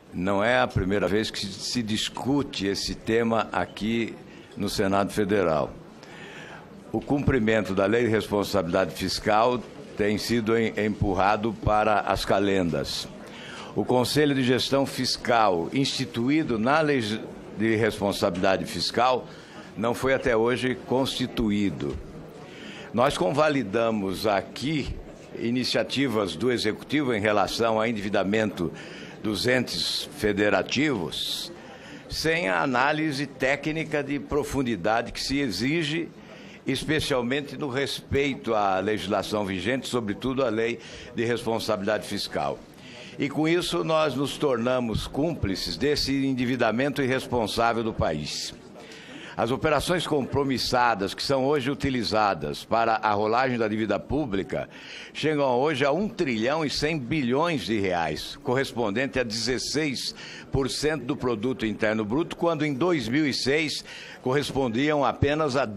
Não é a primeira vez que se discute esse tema aqui no Senado Federal. O cumprimento da Lei de Responsabilidade Fiscal tem sido empurrado para as calendas. O Conselho de Gestão Fiscal, instituído na Lei de Responsabilidade Fiscal, não foi até hoje constituído. Nós convalidamos aqui iniciativas do Executivo em relação ao endividamento dos entes federativos, sem a análise técnica de profundidade que se exige, especialmente no respeito à legislação vigente, sobretudo à Lei de Responsabilidade Fiscal. E com isso nós nos tornamos cúmplices desse endividamento irresponsável do país. As operações compromissadas que são hoje utilizadas para a rolagem da dívida pública chegam hoje a 1 trilhão e 100 bilhões de reais, correspondente a 16% do produto interno bruto, quando em 2006 correspondiam apenas a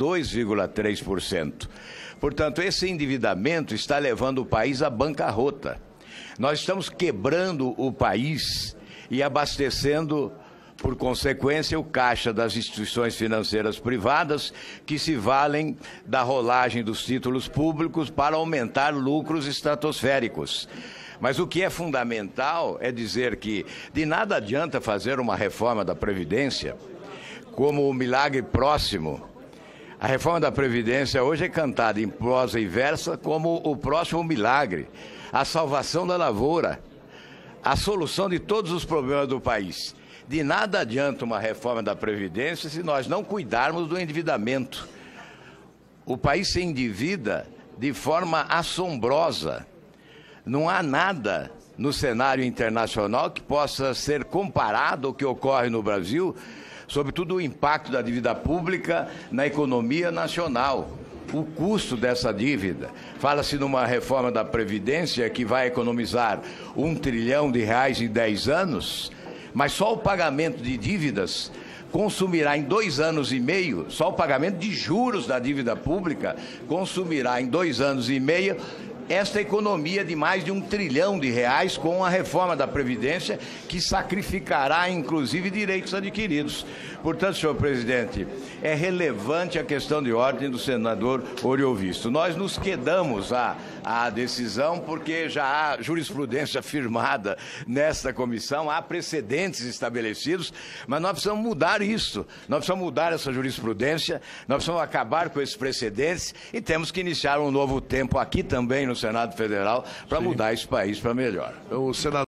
2,3%. Portanto, esse endividamento está levando o país à bancarrota. Nós estamos quebrando o país e abastecendo, por consequência, o caixa das instituições financeiras privadas que se valem da rolagem dos títulos públicos para aumentar lucros estratosféricos. Mas o que é fundamental é dizer que de nada adianta fazer uma reforma da Previdência como o milagre próximo. A reforma da Previdência hoje é cantada em prosa e versa como o próximo milagre, a salvação da lavoura, a solução de todos os problemas do país. De nada adianta uma reforma da Previdência se nós não cuidarmos do endividamento. O país se endivida de forma assombrosa. Não há nada no cenário internacional que possa ser comparado ao que ocorre no Brasil, sobretudo o impacto da dívida pública na economia nacional. O custo dessa dívida. Fala-se numa reforma da Previdência que vai economizar 1 trilhão de reais em 10 anos, mas só o pagamento de dívidas consumirá em 2 anos e meio, só o pagamento de juros da dívida pública consumirá em 2 anos e meio esta economia de mais de 1 trilhão de reais com a reforma da Previdência, que sacrificará, inclusive, direitos adquiridos. Portanto, senhor presidente, é relevante a questão de ordem do senador Oriovisto. Nós nos quedamos à decisão porque já há jurisprudência firmada nesta comissão, há precedentes estabelecidos, mas nós precisamos mudar isso, nós precisamos mudar essa jurisprudência, nós precisamos acabar com esses precedentes e temos que iniciar um novo tempo aqui também no Senado Federal para mudar esse país para melhor. O senador